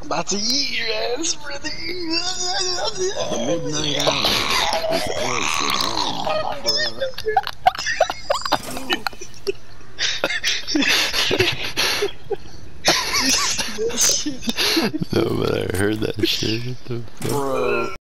I'm about to eat your ass, brother. The midnight hour. This ass at home, bruh. That shit. No, but I heard that shit. What the fuck? Bro.